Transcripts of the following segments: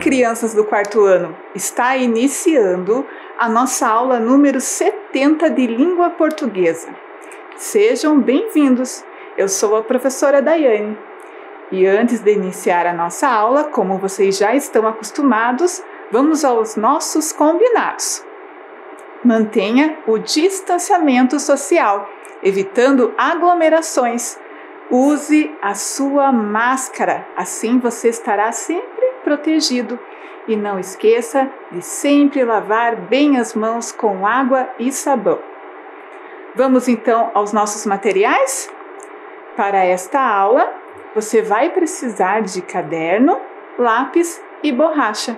crianças do quarto ano! Está iniciando a nossa aula número 70 de língua portuguesa. Sejam bem-vindos! Eu sou a professora Daiane. E antes de iniciar a nossa aula, como vocês já estão acostumados, vamos aos nossos combinados. Mantenha o distanciamento social, evitando aglomerações. Use a sua máscara, assim você estará sempre protegido. E não esqueça de sempre lavar bem as mãos com água e sabão. Vamos então aos nossos materiais? Para esta aula, você vai precisar de caderno, lápis e borracha.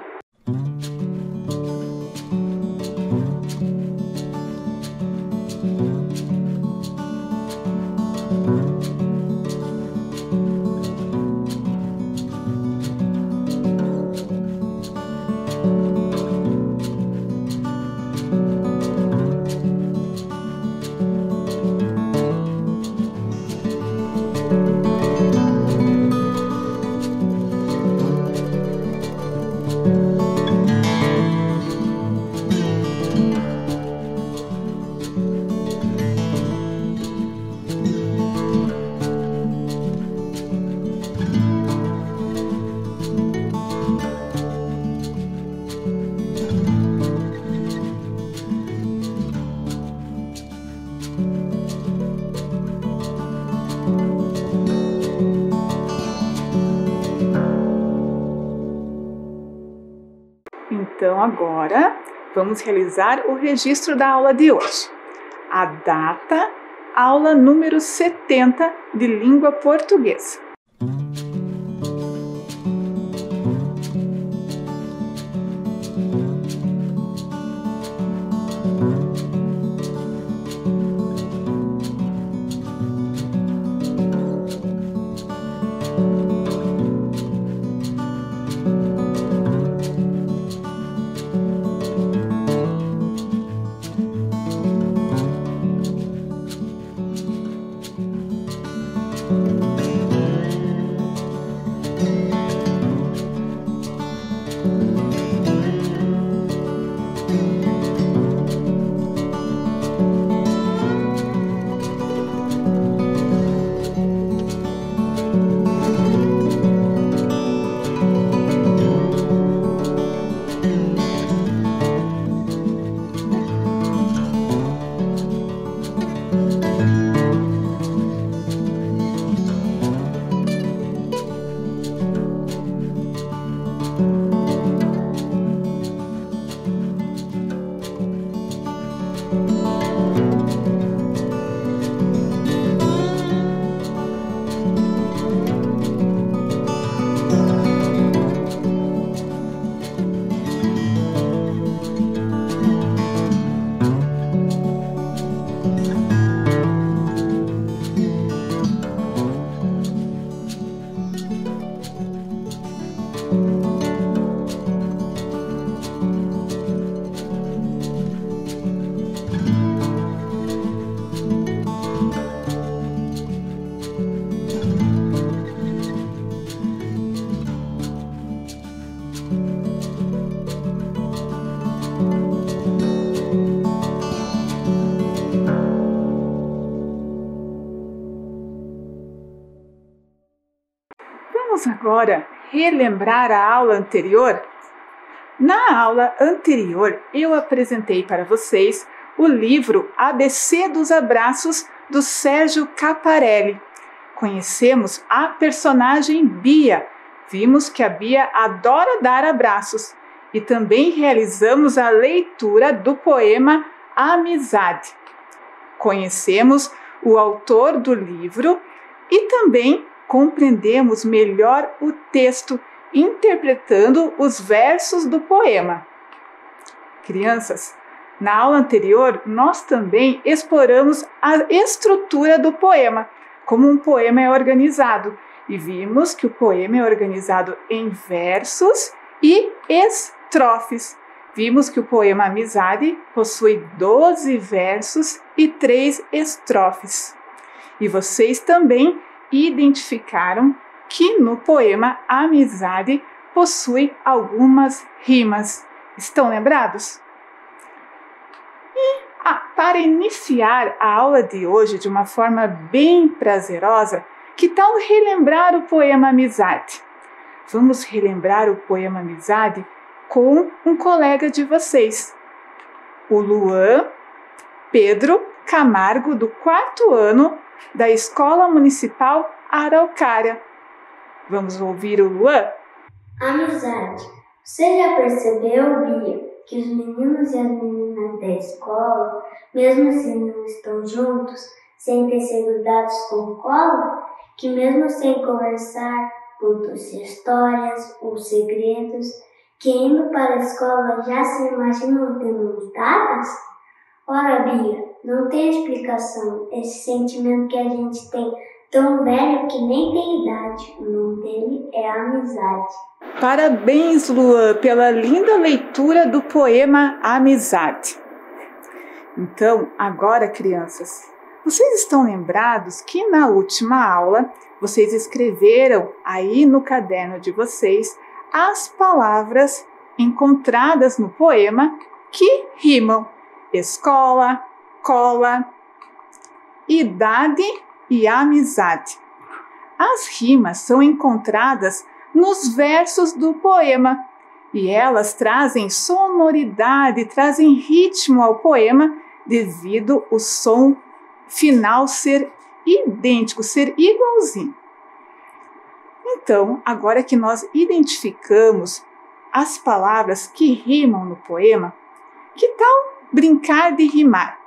Então, agora, vamos realizar o registro da aula de hoje. A data, aula número 70 de língua portuguesa. Vamos agora relembrar a aula anterior? Na aula anterior, eu apresentei para vocês o livro ABC dos Abraços, do Sérgio Caparelli. Conhecemos a personagem Bia. Vimos que a Bia adora dar abraços. E também realizamos a leitura do poema Amizade. Conhecemos o autor do livro e também compreendemos melhor o texto, interpretando os versos do poema. Crianças, na aula anterior, nós também exploramos a estrutura do poema, como um poema é organizado, e vimos que o poema é organizado em versos e estrofes. Vimos que o poema Amizade possui 12 versos e 3 estrofes. E vocês também identificaram que no poema Amizade possui algumas rimas. Estão lembrados? Para iniciar a aula de hoje de uma forma bem prazerosa, que tal relembrar o poema Amizade? Vamos relembrar o poema Amizade com um colega de vocês, o Luan Pedro Camargo, do 4º ano da Escola Municipal Araucária. Vamos ouvir o Luan? Amizade. Você já percebeu, Bia, que os meninos e as meninas da escola, mesmo se não estão juntos, sentem ser grudados com cola? Que mesmo sem conversar, contam-se histórias ou segredos, que indo para a escola já se imaginam de mãos dadas? Ora, Bia, não tem explicação esse sentimento que a gente tem, tão velho que nem tem idade. O nome dele é amizade. Parabéns, Luan, pela linda leitura do poema Amizade. Então, agora, crianças, vocês estão lembrados que na última aula vocês escreveram aí no caderno de vocês as palavras encontradas no poema que rimam: escola, cola, idade e amizade. As rimas são encontradas nos versos do poema e elas trazem sonoridade, trazem ritmo ao poema devido ao som final ser idêntico, ser igualzinho. Então, agora que nós identificamos as palavras que rimam no poema, que tal brincar de rimar?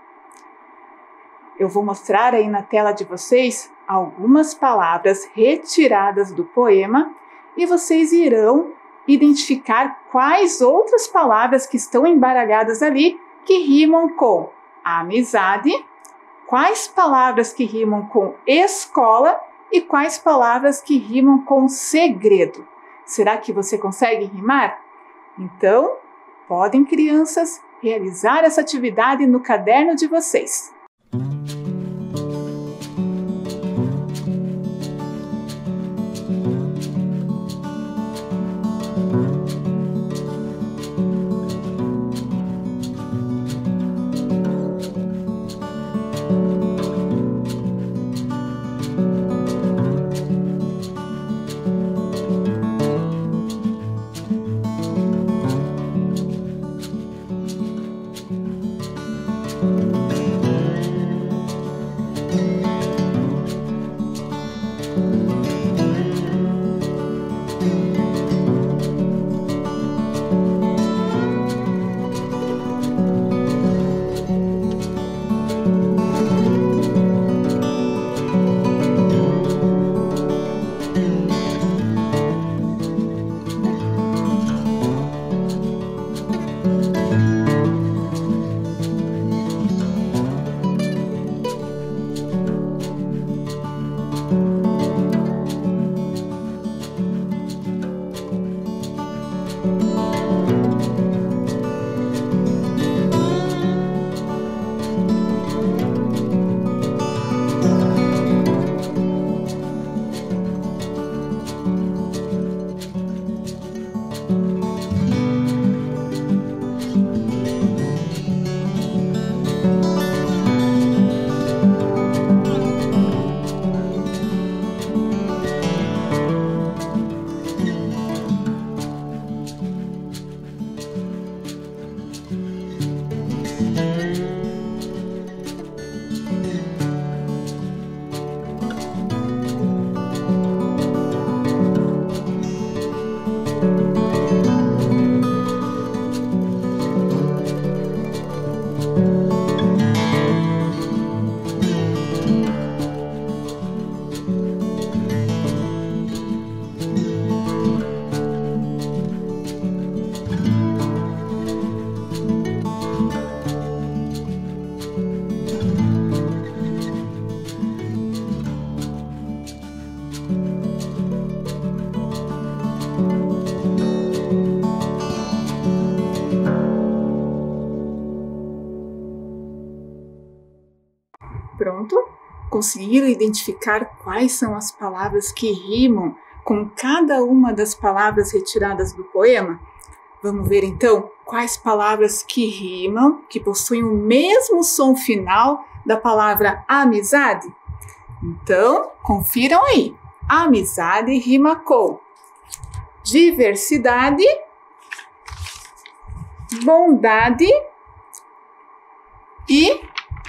Eu vou mostrar aí na tela de vocês algumas palavras retiradas do poema e vocês irão identificar quais outras palavras que estão embaralhadas ali que rimam com amizade, quais palavras que rimam com escola e quais palavras que rimam com segredo. Será que você consegue rimar? Então, podem, crianças, realizar essa atividade no caderno de vocês. Pronto? Conseguiram identificar quais são as palavras que rimam com cada uma das palavras retiradas do poema? Vamos ver então quais palavras que rimam, que possuem o mesmo som final da palavra amizade? Então, confiram aí. Amizade rima com diversidade, bondade e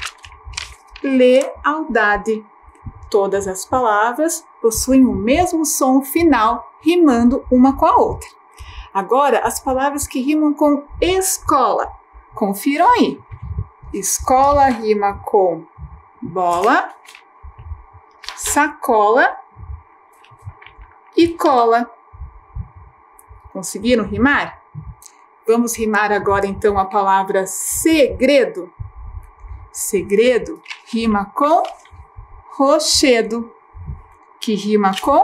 lealdade. Todas as palavras possuem o mesmo som final, rimando uma com a outra. Agora, as palavras que rimam com escola. Confiram aí. Escola rima com bola, sacola e cola. Conseguiram rimar? Vamos rimar agora então a palavra segredo. Segredo rima com rochedo, que rima com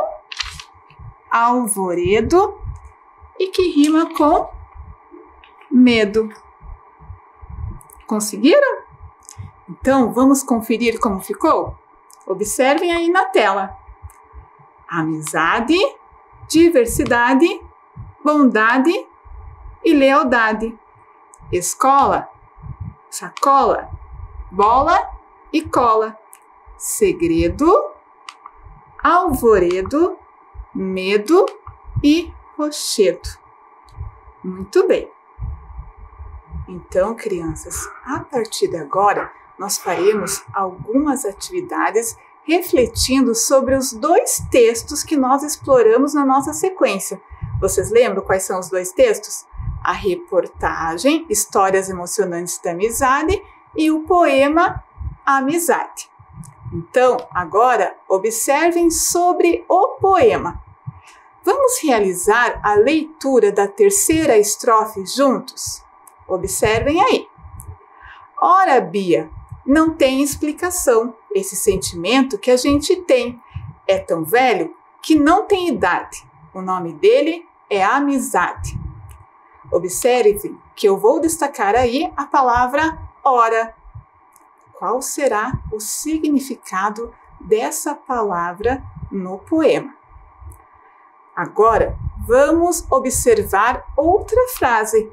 alvoredo e que rima com medo. Conseguiram? Então, vamos conferir como ficou? Observem aí na tela. Amizade, diversidade, bondade e lealdade. Escola, sacola, bola e cola. Segredo, alvoredo, medo e rochedo. Muito bem. Então, crianças, a partir de agora, nós faremos algumas atividades refletindo sobre os dois textos que nós exploramos na nossa sequência. Vocês lembram quais são os dois textos? A reportagem Histórias Emocionantes da Amizade e o poema Amizade. Então, agora, observem sobre o poema. Vamos realizar a leitura da terceira estrofe juntos? Observem aí. Ora, Bia, não tem explicação. Esse sentimento que a gente tem é tão velho que não tem idade. O nome dele é amizade. Observem que eu vou destacar aí a palavra ora. Qual será o significado dessa palavra no poema? Agora, vamos observar outra frase.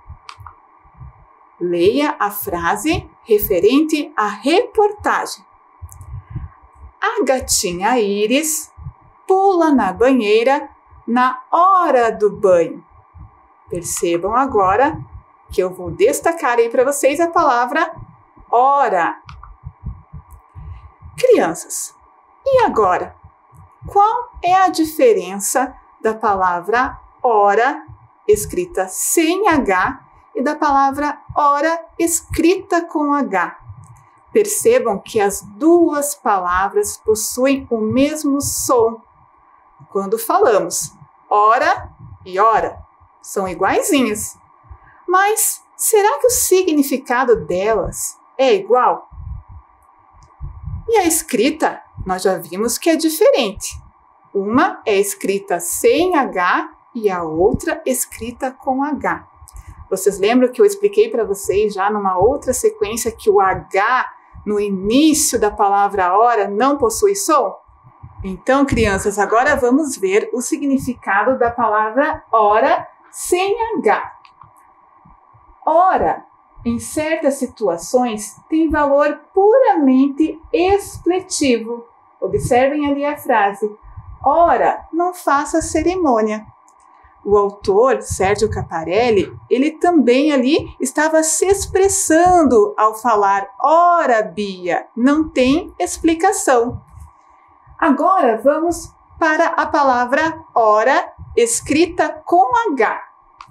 Leia a frase referente à reportagem. A gatinha Íris pula na banheira na hora do banho. Percebam agora que eu vou destacar aí para vocês a palavra hora. Crianças, e agora? Qual é a diferença da palavra hora, escrita sem H, e da palavra hora, escrita com H? Percebam que as duas palavras possuem o mesmo som. Quando falamos hora e hora, são iguaizinhas. Mas será que o significado delas é igual? E a escrita, nós já vimos que é diferente. Uma é escrita sem H e a outra escrita com H. Vocês lembram que eu expliquei para vocês já numa outra sequência que o H no início da palavra hora não possui som? Então, crianças, agora vamos ver o significado da palavra hora sem H. Hora, em certas situações, tem valor puramente expletivo. Observem ali a frase. Ora, não faça cerimônia. O autor, Sérgio Caparelli, ele também ali estava se expressando ao falar ora, Bia, não tem explicação. Agora vamos para a palavra hora, escrita com H.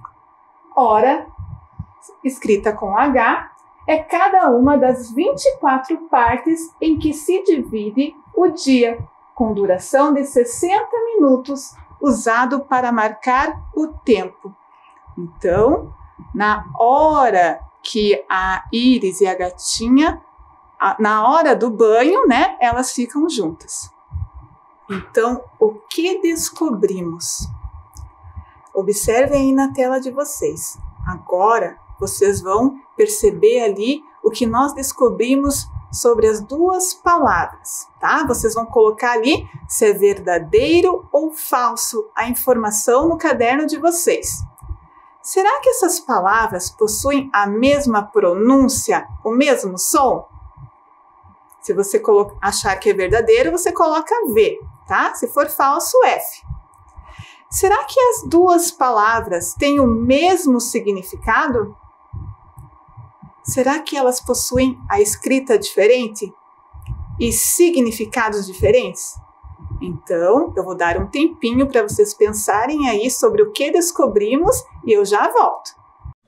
Hora, escrita com H, é cada uma das 24 partes em que se divide o dia, com duração de 60 minutos, usado para marcar o tempo. Então, na hora que a Íris e a gatinha, na hora do banho, né, elas ficam juntas. Então, o que descobrimos? Observem aí na tela de vocês. Agora, vocês vão perceber ali o que nós descobrimos sobre as duas palavras, tá? Vocês vão colocar ali se é verdadeiro ou falso a informação no caderno de vocês. Será que essas palavras possuem a mesma pronúncia, o mesmo som? Se você achar que é verdadeiro, você coloca V, tá? Se for falso, F. Será que as duas palavras têm o mesmo significado? Será que elas possuem a escrita diferente e significados diferentes? Então, eu vou dar um tempinho para vocês pensarem aí sobre o que descobrimos e eu já volto.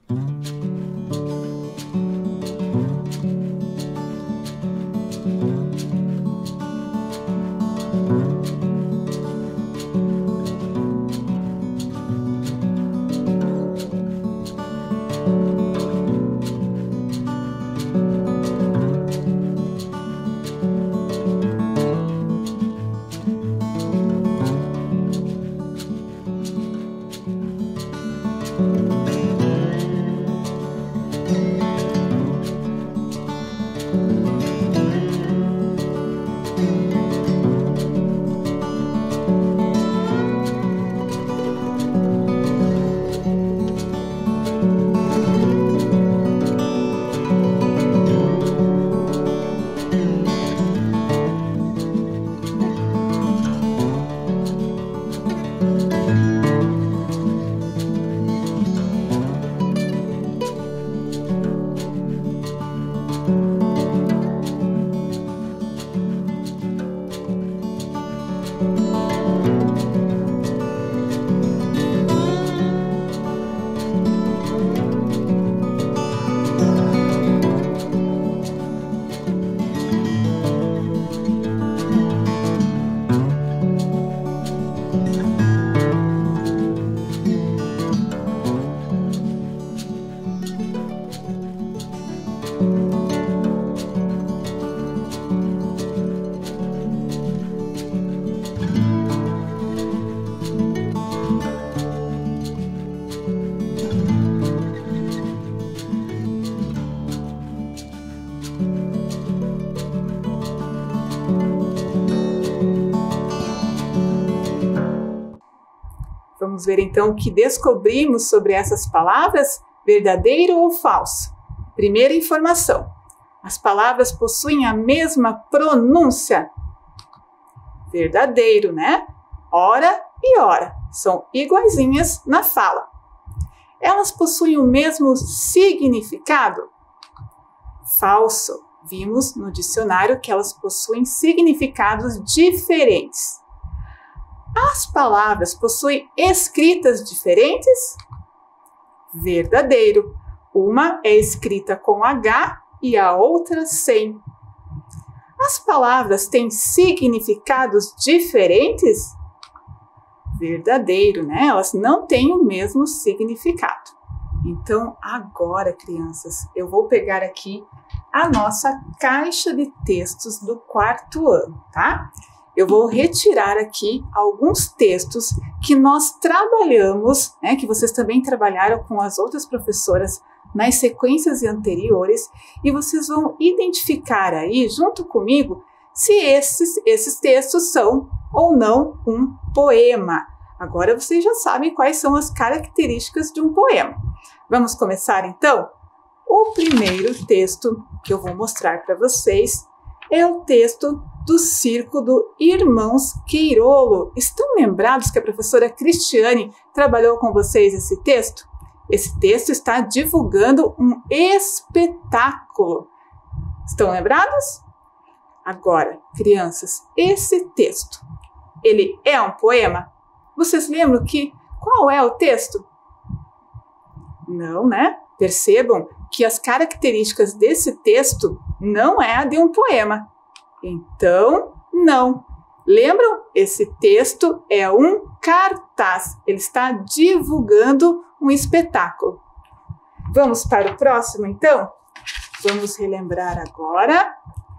Vamos ver então o que descobrimos sobre essas palavras, verdadeiro ou falso. Primeira informação: as palavras possuem a mesma pronúncia. Verdadeiro, né? Ora e ora são iguaizinhas na fala. Elas possuem o mesmo significado. Falso. Vimos no dicionário que elas possuem significados diferentes. As palavras possuem escritas diferentes? Verdadeiro. Uma é escrita com H e a outra sem. As palavras têm significados diferentes? Verdadeiro, né? Elas não têm o mesmo significado. Então, agora, crianças, eu vou pegar aqui a nossa caixa de textos do 4º ano, tá? Eu vou retirar aqui alguns textos que nós trabalhamos, né, que vocês também trabalharam com as outras professoras nas sequências anteriores, e vocês vão identificar aí, junto comigo, se esses textos são ou não um poema. Agora vocês já sabem quais são as características de um poema. Vamos começar então? O primeiro texto que eu vou mostrar para vocês é o texto do Circo do Irmãos Queirolo. Estão lembrados que a professora Cristiane trabalhou com vocês esse texto? Esse texto está divulgando um espetáculo. Estão lembrados? Agora, crianças, esse texto, ele é um poema? Vocês lembram qual é o texto? Não, né? Percebam que as características desse texto não é a de um poema. Então, não. Lembram? Esse texto é um cartaz. Ele está divulgando um espetáculo. Vamos para o próximo, então? Vamos relembrar agora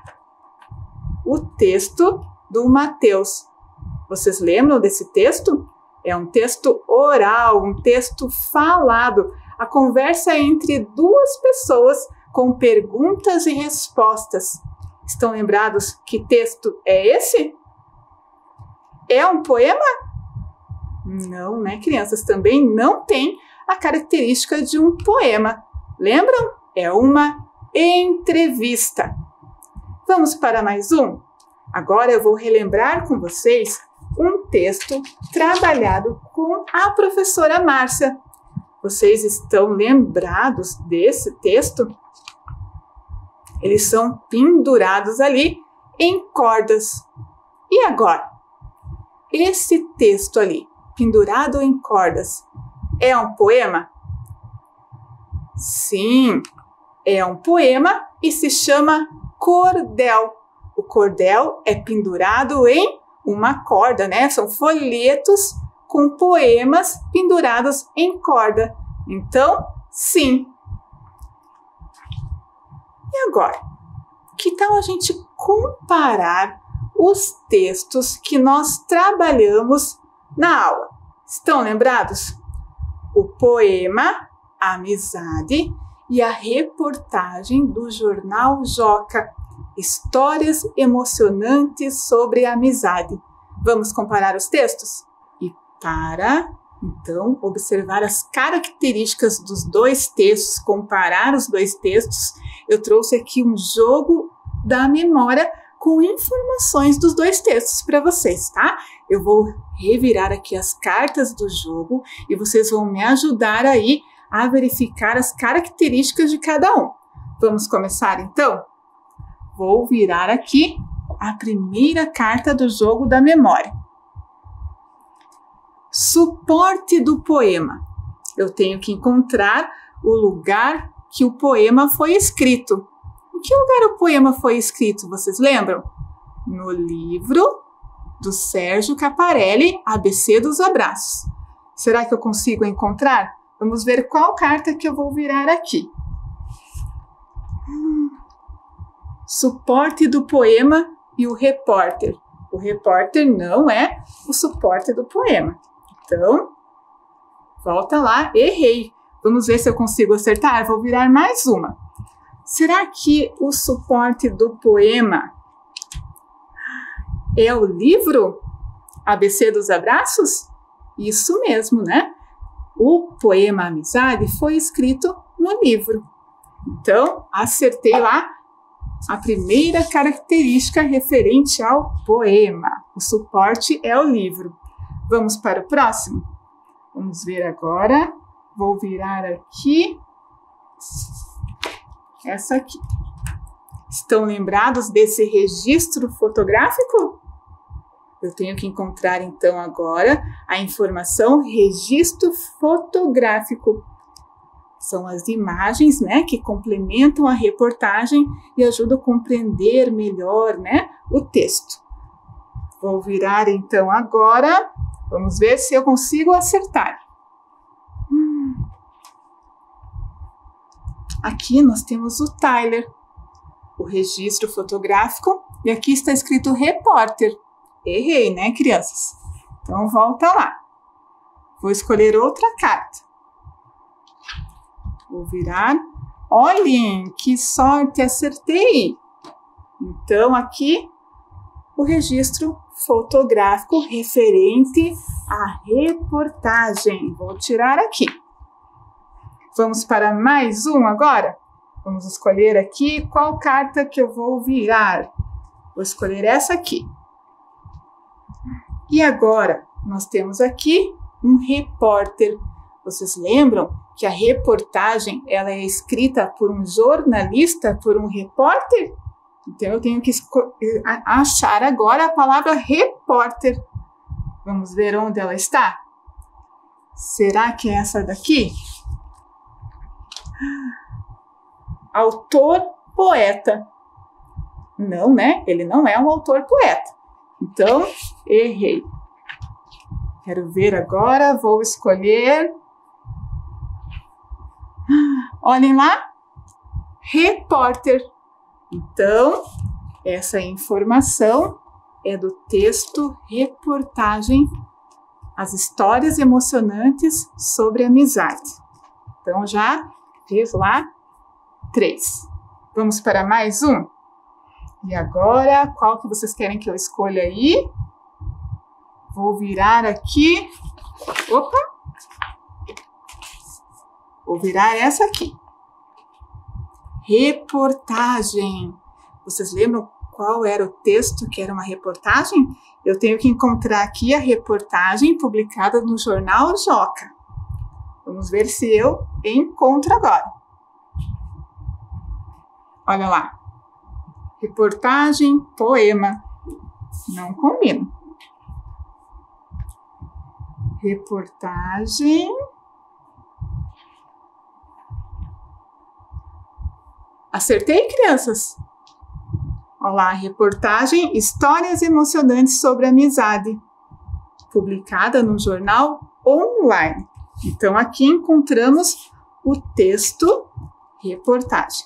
o texto do Mateus. Vocês lembram desse texto? É um texto oral, um texto falado. A conversa é entre duas pessoas com perguntas e respostas. Estão lembrados que texto é esse? É um poema? Não, né, crianças? Também não tem a característica de um poema. Lembram? É uma entrevista. Vamos para mais um? Agora eu vou relembrar com vocês um texto trabalhado com a professora Márcia. Vocês estão lembrados desse texto? Eles são pendurados ali em cordas. E agora? Esse texto ali, pendurado em cordas, é um poema? Sim, é um poema e se chama cordel. O cordel é pendurado em uma corda, né? São folhetos com poemas pendurados em corda. Então, sim. E agora? Que tal a gente comparar os textos que nós trabalhamos na aula? Estão lembrados? O poema Amizade e a reportagem do jornal Joca. Histórias emocionantes sobre a amizade. Vamos comparar os textos? E para, então, observar as características dos dois textos, comparar os dois textos, eu trouxe aqui um jogo da memória com informações dos dois textos para vocês, tá? Eu vou revirar aqui as cartas do jogo e vocês vão me ajudar aí a verificar as características de cada um. Vamos começar, então? Vou virar aqui a primeira carta do jogo da memória. Suporte do poema. Eu tenho que encontrar o lugar que o poema foi escrito. Em que lugar o poema foi escrito, vocês lembram? No livro do Sérgio Caparelli, ABC dos Abraços. Será que eu consigo encontrar? Vamos ver qual carta que eu vou virar aqui. Suporte do poema e o repórter. O repórter não é o suporte do poema. Então, volta lá, errei. Vamos ver se eu consigo acertar. Vou virar mais uma. Será que o suporte do poema é o livro ABC dos Abraços? Isso mesmo, né? O poema Amizade foi escrito no livro. Então, acertei lá a primeira característica referente ao poema. O suporte é o livro. Vamos para o próximo? Vamos ver agora. Vou virar aqui. Essa aqui. Estão lembrados desse registro fotográfico? Eu tenho que encontrar, então, agora a informação registro fotográfico. São as imagens, né, que complementam a reportagem e ajudam a compreender melhor, né, o texto. Vou virar, então, agora. Vamos ver se eu consigo acertar. Aqui nós temos o Tyler, o registro fotográfico, e aqui está escrito repórter. Errei, né, crianças? Então, volta lá. Vou escolher outra carta. Vou virar. Olhem, que sorte, acertei! Então, aqui, o registro fotográfico referente à reportagem. Vou tirar aqui. Vamos para mais um agora? Vamos escolher aqui qual carta que eu vou virar. Vou escolher essa aqui. E agora, nós temos aqui um repórter. Vocês lembram que a reportagem ela é escrita por um jornalista, por um repórter? Então, eu tenho que achar agora a palavra repórter. Vamos ver onde ela está? Será que é essa daqui? Autor poeta. Não, né? Ele não é um autor poeta. Então, errei. Quero ver agora, vou escolher. Olhem lá. Repórter. Então, essa informação é do texto reportagem, as histórias emocionantes sobre amizade. Então, já fiz lá 3. Vamos para mais um? E agora, qual que vocês querem que eu escolha aí? Vou virar aqui. Opa! Vou virar essa aqui. Reportagem. Vocês lembram qual era o texto que era uma reportagem? Eu tenho que encontrar aqui a reportagem publicada no jornal Joca. Vamos ver se eu encontro agora. Olha lá. Reportagem, poema. Não combina. Reportagem. Acertei, crianças? Olha lá, reportagem Histórias Emocionantes sobre Amizade, publicada no jornal online. Então, aqui encontramos o texto reportagem.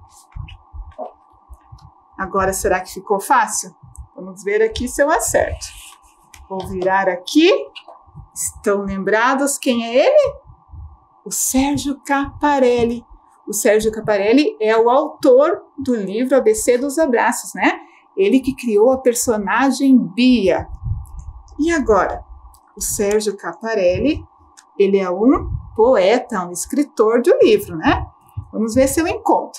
Agora, será que ficou fácil? Vamos ver aqui se eu acerto. Vou virar aqui. Estão lembrados quem é ele? O Sérgio Caparelli. O Sérgio Caparelli é o autor do livro ABC dos Abraços, né? Ele que criou a personagem Bia. E agora? O Sérgio Caparelli, ele é um poeta, um escritor do livro, né? Vamos ver se eu encontro.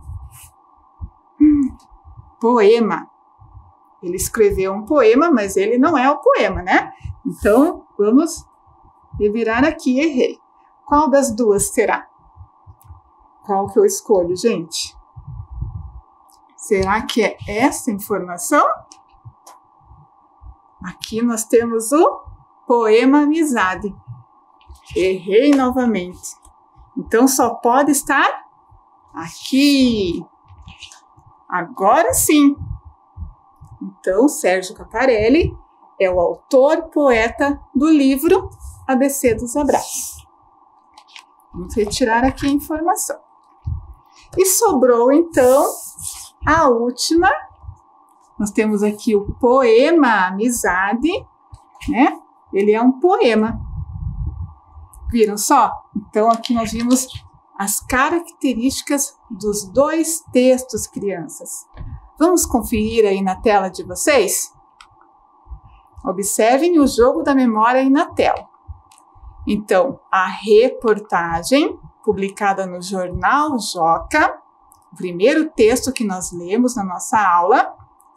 Poema. Ele escreveu um poema, mas ele não é o poema, né? Então, vamos revirar aqui, errei. Qual das duas será? Qual que eu escolho, gente? Será que é essa informação? Aqui nós temos o poema Amizade. Errei novamente. Então, só pode estar aqui. Agora sim. Então, Sérgio Caparelli é o autor, poeta do livro ABC dos Abraços. Vamos retirar aqui a informação. E sobrou, então, a última. Nós temos aqui o poema Amizade, né? Ele é um poema. Viram só? Então, aqui nós vimos as características dos dois textos, crianças. Vamos conferir aí na tela de vocês? Observem o jogo da memória aí na tela. Então, a reportagem, publicada no jornal Joca, o primeiro texto que nós lemos na nossa aula.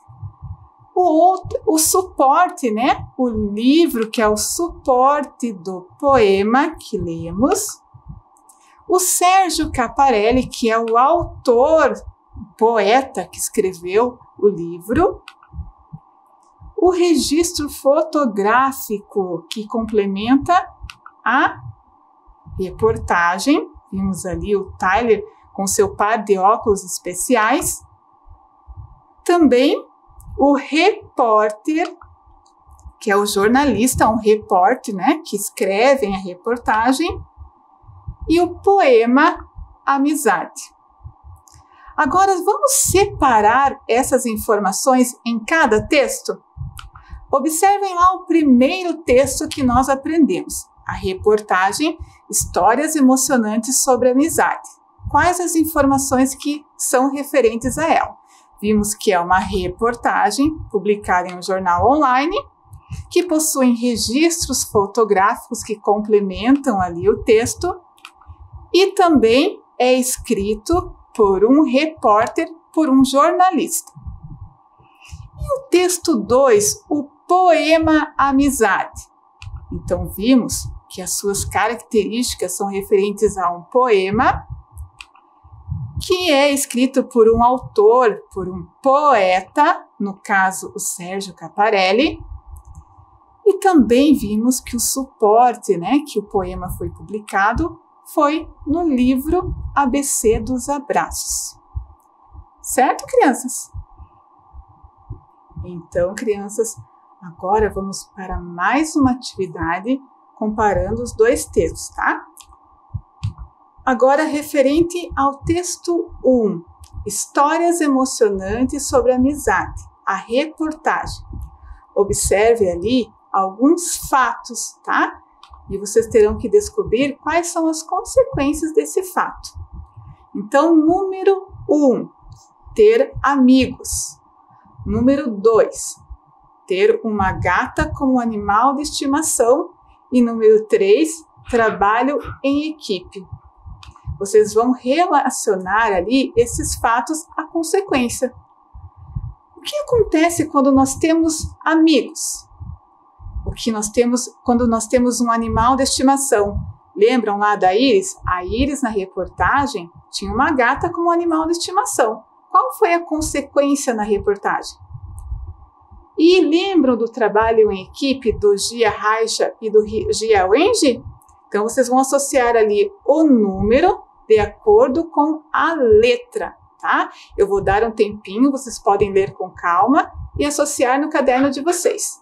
O suporte, né? O livro que é o suporte do poema que lemos. O Sérgio Caparelli, que é o autor, o poeta que escreveu o livro. O registro fotográfico que complementa a reportagem. Vimos ali o Tyler com seu par de óculos especiais. Também o repórter, que é o jornalista, um repórter, né, que escreve a reportagem. E o poema Amizade. Agora, vamos separar essas informações em cada texto? Observem lá o primeiro texto que nós aprendemos. A reportagem Histórias Emocionantes sobre Amizade. Quais as informações que são referentes a ela? Vimos que é uma reportagem publicada em um jornal online, que possui registros fotográficos que complementam ali o texto, e também é escrito por um repórter, por um jornalista. E o texto 2, o poema Amizade. Então, vimos que as suas características são referentes a um poema que é escrito por um autor, por um poeta, no caso, o Sérgio Caparelli. E também vimos que o suporte, né, que o poema foi publicado, foi no livro ABC dos Abraços. Certo, crianças? Então, crianças, agora vamos para mais uma atividade comparando os dois textos, tá? Agora, referente ao texto 1, Histórias Emocionantes sobre Amizade, a reportagem. Observe ali alguns fatos, tá? E vocês terão que descobrir quais são as consequências desse fato. Então, número 1, ter amigos. Número 2, ter uma gata como animal de estimação. E número 3, trabalho em equipe. Vocês vão relacionar ali esses fatos à consequência. O que acontece quando nós temos amigos? O que nós temos quando nós temos um animal de estimação? Lembram lá da Iris? A Iris, na reportagem, tinha uma gata como animal de estimação. Qual foi a consequência na reportagem? E lembram do trabalho em equipe do Gia Reicha e do Gia Wenge? Então, vocês vão associar ali o número de acordo com a letra, tá? Eu vou dar um tempinho, vocês podem ler com calma e associar no caderno de vocês.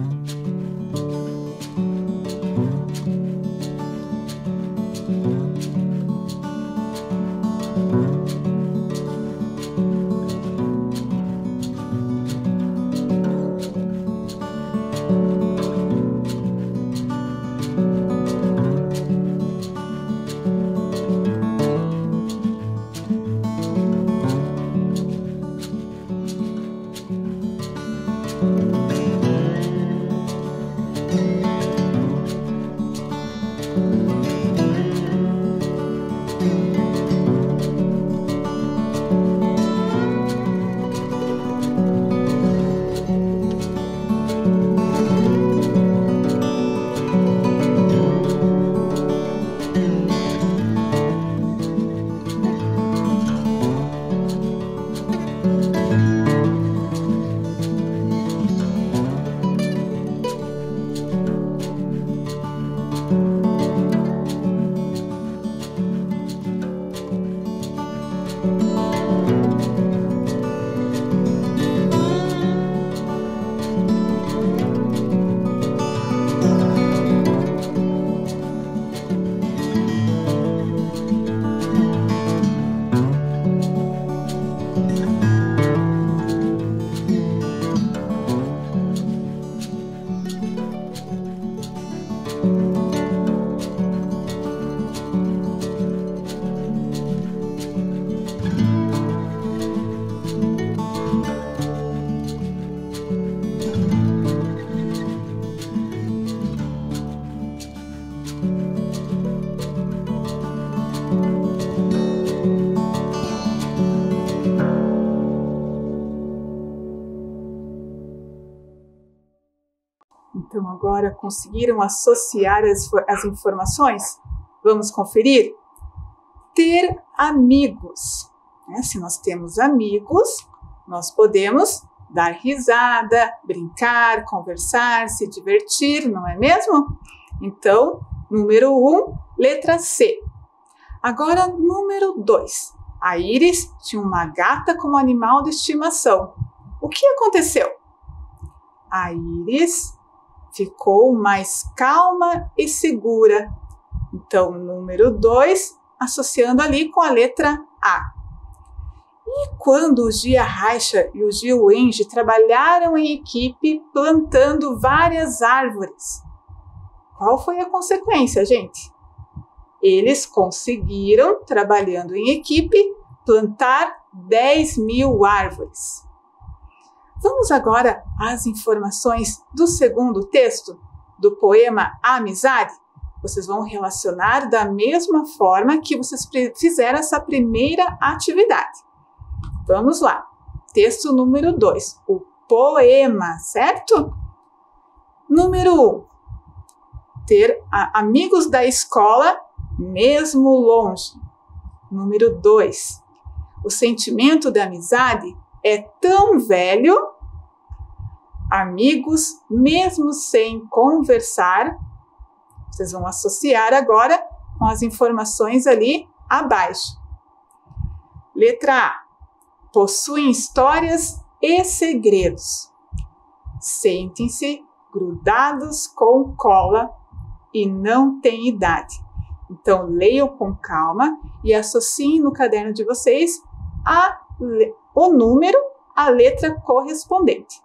Então, agora conseguiram associar as informações? Vamos conferir? Ter amigos. Se nós temos amigos, nós podemos dar risada, brincar, conversar, se divertir, não é mesmo? Então, número 1, letra C. Agora, número 2. A Iris tinha uma gata como animal de estimação. O que aconteceu? A Iris ficou mais calma e segura. Então, número 2, associando ali com a letra A. E quando o Gia Reicha e o Gia Wenge trabalharam em equipe plantando várias árvores, qual foi a consequência, gente? Eles conseguiram, trabalhando em equipe, plantar 10.000 árvores. Vamos agora às informações do segundo texto, do poema Amizade. Vocês vão relacionar da mesma forma que vocês fizeram essa primeira atividade. Vamos lá. Texto número 2, o poema, certo? Número 1, ter amigos da escola mesmo longe. Número 2, o sentimento da amizade é tão velho, amigos mesmo sem conversar. Vocês vão associar agora com as informações ali abaixo. Letra A, possuem histórias e segredos. Sentem-se grudados com cola e não têm idade. Então, leiam com calma e associem no caderno de vocês o número, a letra correspondente.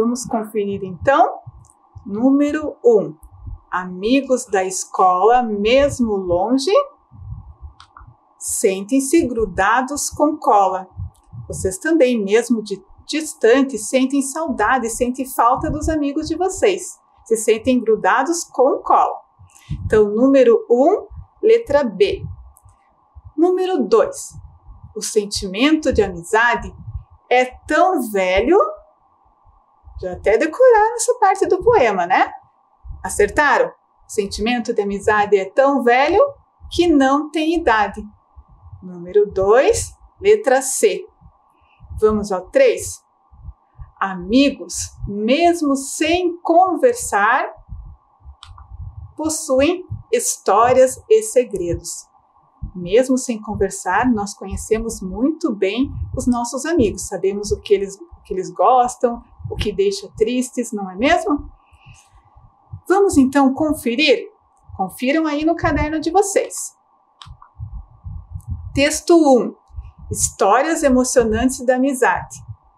Vamos conferir então. Número 1. Amigos da escola, mesmo longe, sentem-se grudados com cola. Vocês também, mesmo distantes, sentem saudade, sentem falta dos amigos de vocês. Se sentem grudados com cola. Então, número 1, letra B. Número 2. O sentimento de amizade é tão velho. Já até decoraram essa parte do poema, né? Acertaram? O sentimento de amizade é tão velho que não tem idade. Número 2, letra C. Vamos ao 3. Amigos, mesmo sem conversar, possuem histórias e segredos. Mesmo sem conversar, nós conhecemos muito bem os nossos amigos. Sabemos o que eles gostam, o que deixa tristes, não é mesmo? Vamos então conferir? Confiram aí no caderno de vocês. Texto 1. Histórias emocionantes da amizade.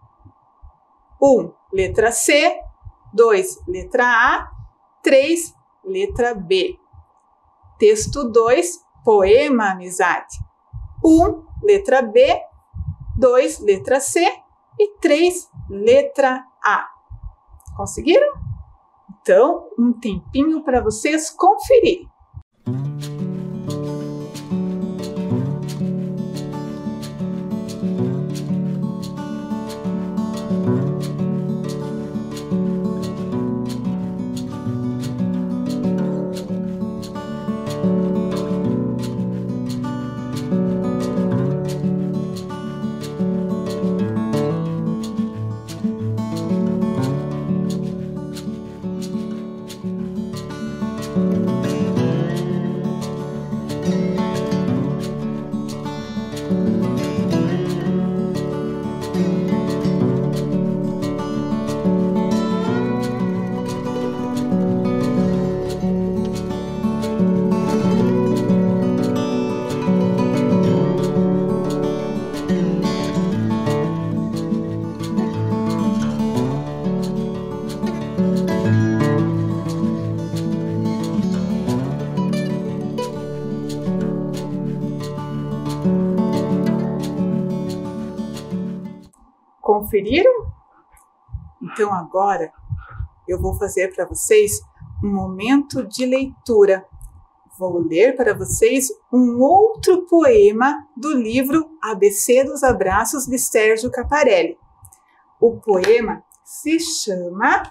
1, letra C. 2, letra A. 3, letra B. Texto 2, poema amizade. 1, letra B. 2, letra C. E 3, letra A. Conseguiram? Então, um tempinho para vocês conferirem. Conferiram? Então agora eu vou fazer para vocês um momento de leitura. Vou ler para vocês um outro poema do livro ABC dos Abraços de Sérgio Caparelli. O poema se chama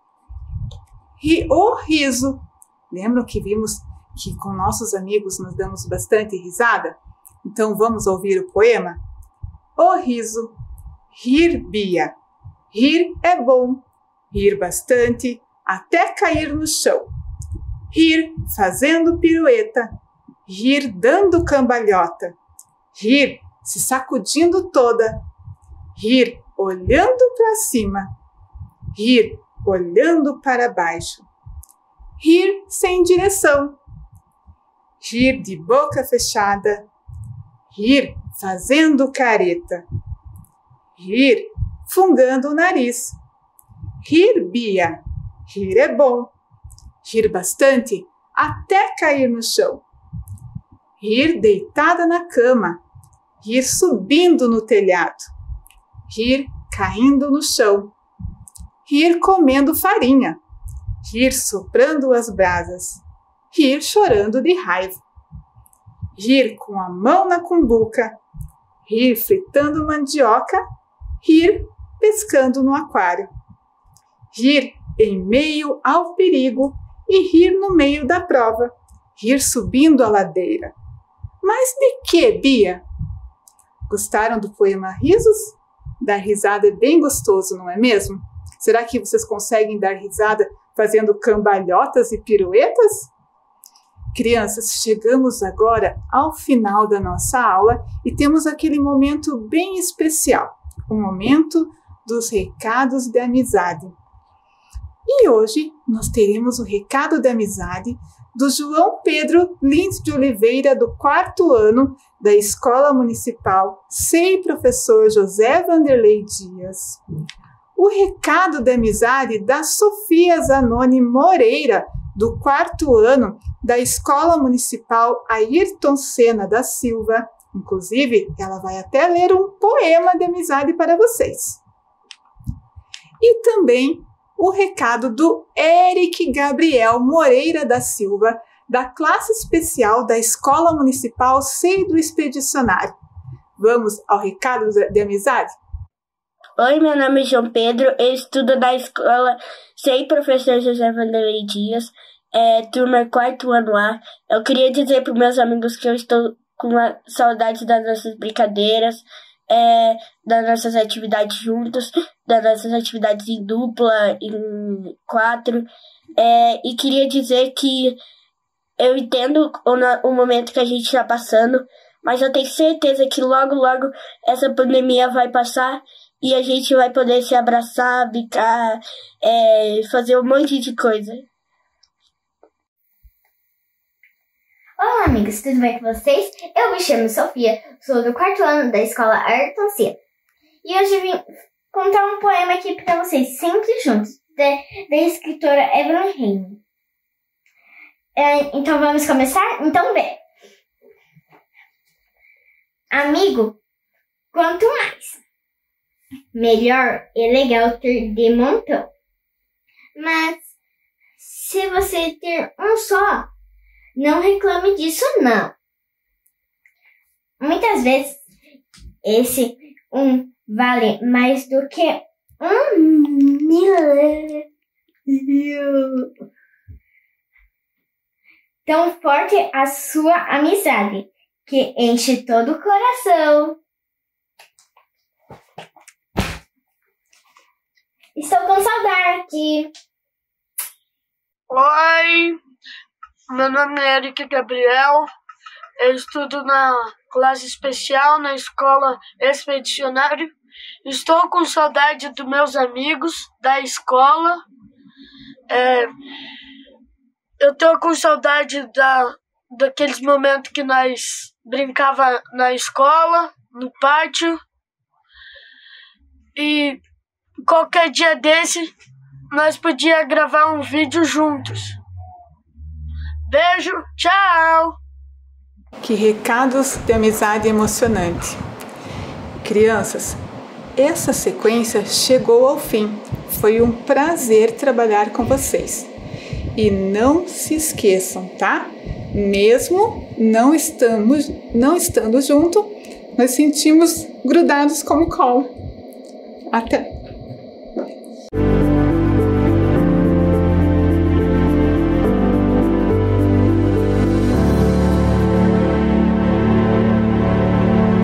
O Riso. Lembram que vimos que com nossos amigos nós damos bastante risada? Então vamos ouvir o poema? O Riso. Rir, Bia. Rir é bom. Rir bastante até cair no chão. Rir fazendo pirueta. Rir dando cambalhota. Rir se sacudindo toda. Rir olhando para cima. Rir olhando para baixo. Rir sem direção. Rir de boca fechada. Rir fazendo careta. Rir fungando o nariz. Rir, Bia. Rir é bom. Rir bastante até cair no chão. Rir deitada na cama. Rir subindo no telhado. Rir caindo no chão. Rir comendo farinha. Rir soprando as brasas. Rir chorando de raiva. Rir com a mão na cumbuca. Rir fritando mandioca. Rir pescando no aquário. Rir em meio ao perigo e rir no meio da prova. Rir subindo a ladeira. Mas de que, Bia? Gostaram do poema Risos? Dar risada é bem gostoso, não é mesmo? Será que vocês conseguem dar risada fazendo cambalhotas e piruetas? Crianças, chegamos agora ao final da nossa aula e temos aquele momento bem especial. O momento dos recados de amizade. E hoje nós teremos o recado de amizade do João Pedro Lins de Oliveira, do 4º ano da Escola Municipal SEI Professor José Vanderlei Dias. o recado da amizade da Sofia Zanoni Moreira, do 4º ano da Escola Municipal Ayrton Senna da Silva. Inclusive, ela vai até ler um poema de amizade para vocês. E também o recado do Eric Gabriel Moreira da Silva, da classe especial da Escola Municipal Sei do Expedicionário. Vamos ao recado de amizade? Oi, meu nome é João Pedro, eu estudo na escola Sei Professor José Vanderlei Dias, turma 4º ano A. Eu queria dizer para os meus amigos que eu estou com saudade das nossas brincadeiras, das nossas atividades juntos, das nossas atividades em dupla, em 4. E queria dizer que eu entendo o momento que a gente está passando, mas eu tenho certeza que logo, logo essa pandemia vai passar e a gente vai poder se abraçar, brincar, fazer um monte de coisa. Olá, amigos, tudo bem com vocês? Eu me chamo Sofia, sou do 4º ano da escola Ayrton Senna. E hoje eu vim contar um poema aqui para vocês, sempre juntos, da escritora Evelyn Reine. Então vamos começar? Então bem. Amigo, quanto mais, melhor e legal ter de montão. Mas se você ter um só, não reclame disso não. Muitas vezes esse vale mais do que 1.000. Tão forte a sua amizade, que enche todo o coração. Estou com saudade. Oi, meu nome é Eric Gabriel, eu estudo na classe especial na escola Expedicionário. Estou com saudade dos meus amigos da escola. Eu estou com saudade daqueles momentos que nós brincava na escola, no pátio. E qualquer dia desse, nós podíamos gravar um vídeo juntos. Beijo, tchau! Que recados de amizade emocionante. Crianças, essa sequência chegou ao fim. Foi um prazer trabalhar com vocês. E não se esqueçam, tá? Mesmo não estando junto, nós sentimos grudados como cola. Até!